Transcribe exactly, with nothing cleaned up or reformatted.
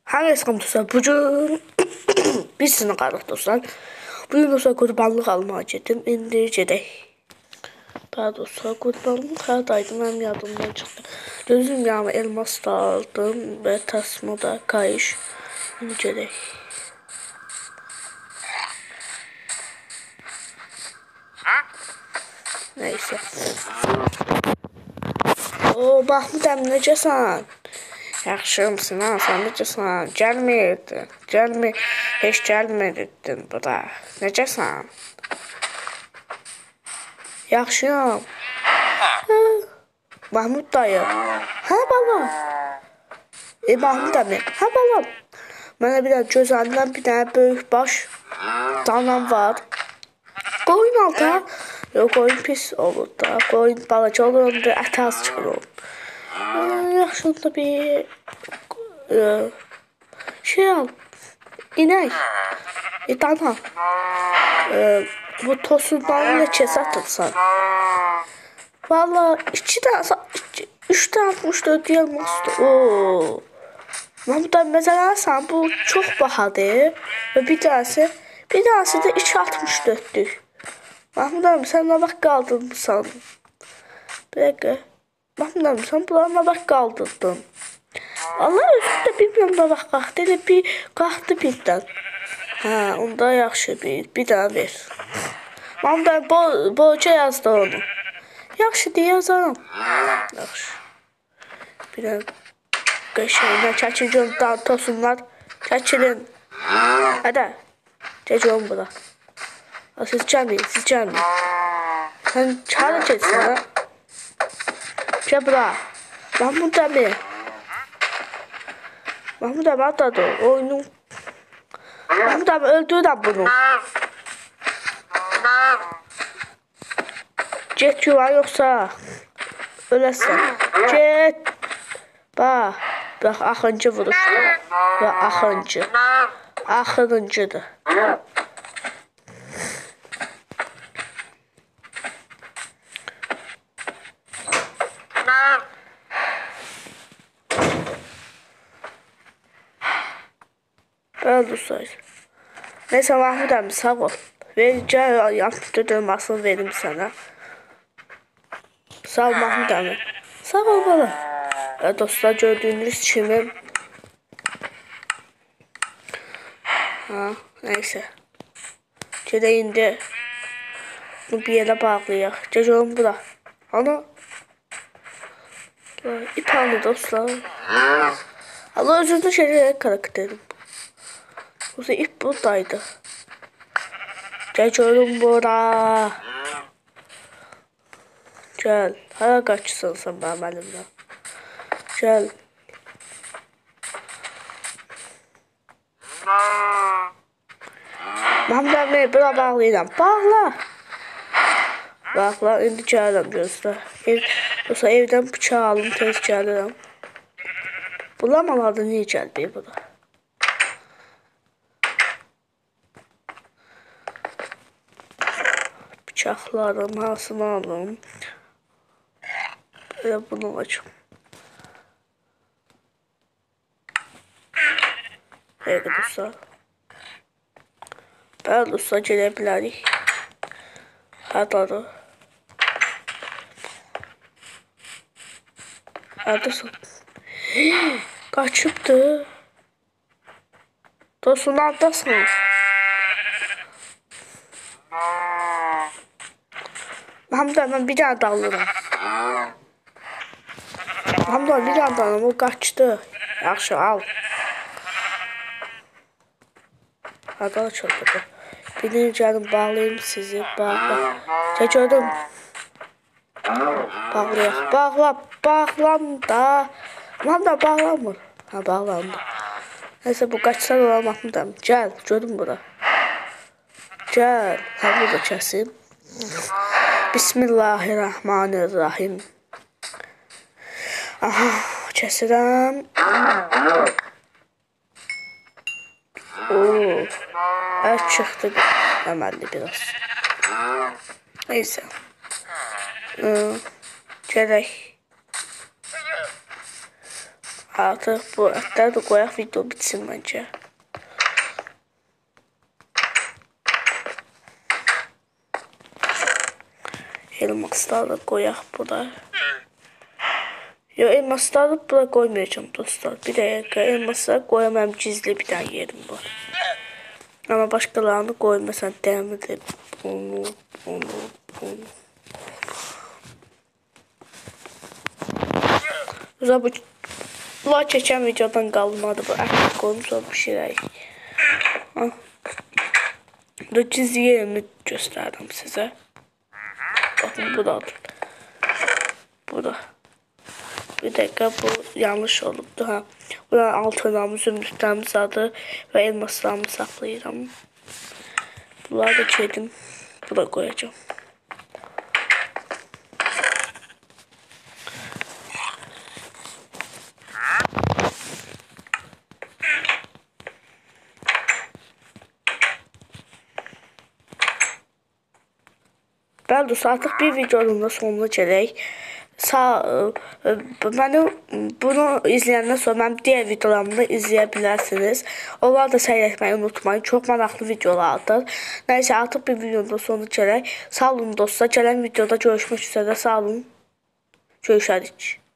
Hər əsəm dostlar, bugün bir sınıq qalıq dostlar. Bugün dostlar qurbanlıq almağa gedim. İndi gedək. Daha dostlar qurbanlıq haradaydı, mənim yadımdan çıxdı. Gözüm yanı elmas da aldım və tasma da, kayış. İndi gedək. Neyse. Oo, Mahmud əmi necəsən? Yaxşımsın ha, sən necəsən? Gəlmirdin, gəlmir, heç gəlmirdin bura. Necəsən? Yaxşıyam. Hə, Mahmud dayı. Hə, baba. E, Mahmud əmi. Hə, baba. Mənə bir dənə gözəlindən bir dənə böyük baş danam var. Qoyun alta. Yox, qoyun pis olur da. Qoyun balaca olur, onda əti az çıxır olur. Yaxşı da bir e, şey al, inek, e, dana, e, bu tosundan neçə satırsan? Valla iki tane, iki, üç tane altmış dört yılmazdı. Ooo. Mahmud abi mesela sen bu çok bahadır ve bir tanesi, bir tanesi de iki altmış dörtlük. Mahmud abi sen ne bak kaldın mı sen? Bir dakika. Mahmud abi sen bunlarla bak kaldırdın. Allah özüm de bilmiyorum da bak qalxdı. Elə bir qalxdı birdən. Hə, onda yaxşı bir, bir daha ver. Mahmud abi bo boyca yazdı onu. Yaxşı deyə yazaram. Yaxşı. Bir daha qəşəngdən çəkilin tosunlar. Çəkilin. Hədə. Çəkilin bura. Siz gəlməyin, siz gəlməyin. Sən hara keçsin ha? Gel bura. Mahmud abi. Mahmud abi atladı. Oyunu. Mahmud abi öldürdüm bunu. Get yuva yoksa ölesin. Get. Bak. Bak axıncı vuruşdu. Ve axıncı. Axırıncıdır. Öldü say. Neyse Mahmud abi sağ ol. Vereceğim yaptırdırmasını verim sana. Sağ ol Mahmud abi. Sağ ol bana. Ya dostlar gördüğünüz kimi. Ha, neyse. Gene indi. Bunu bir yere bağlayaq. Gecəlim bura. Ana. İp aldı dostlar. Allah özünü şeylere karakterim. Bu ip buradaydı. Geliyorum bura. Gel. Hara kaçsın sen benim elimden. Gel. Mahmud abi bura bağlayacağım. Bağla. Bağla. İndi gəlirəm gözlə. Ev, yoxsa evdən bıçaq alım tez gəlirəm. Bulamalarda niye gəlməyib bura? Bıçaklarım hansını alım. Böyle bunu açım. Evet dostlar. Ben dostlar gələ bilərik. Hardadır? Haradasın? Kaçıptı. Dostun haradasın? Mahmud abi ben bir tane dalırım. Mahmud abi bir tane dalırım, o kaçtı. Yaxşı al. Hadi açıldı bu. Birini canım bağlayayım sizi. Bağla. Çekiyordum. Bağlayaq. Bağla. Bağlan da. Mahmud abi bağlanmır. Ha bağlandı. Neyse bu kaçsan olan Mahmud abi. Gel. Gördüm bura. Gel. Ha burada kesin. Bismillahirrahmanirrahim. Aha, kəsirəm. Oo, ət çıxdı əməlli biraz. Neyse. Ee, Gələk. Artıq bu ətləri də qoyaq, video bitsin məncə. Elmasları da qoyaq bura. Yo, elmasları bura qoymayacağım dostlar. Bir dəqiqə elmasları qoyamam, gizli bir dənə yerim var. Ama başkalarını koymasan demir, bunu, bunu, bunu. Bu bunlar çeken videodan kalmadı, bu artık konuşup bir şey. Bu gizli yerini gösterdim size. Bakın bu da bu da. Bir dakika, bu yanlış olubdu ha. Buradan altınlarımı, zümrütlərimiz adı ve elmaslarımı saklayıram. Bunları da çedim. Buna koyacağım. Ben de artıq bir videonun da sonuna gələk. Sağ, mənim bunu izləyəndən sonra mənim diğer videolarımı da izləyə bilərsiniz. Onları da seyr etməyi unutmayın. Çox maraqlı videolardır. Nəysə, artıq bir videonun da sonuna gələk. Sağ olun dostlar. Gələn videoda görüşmək üzrə. Sağ olun. Görüşərik.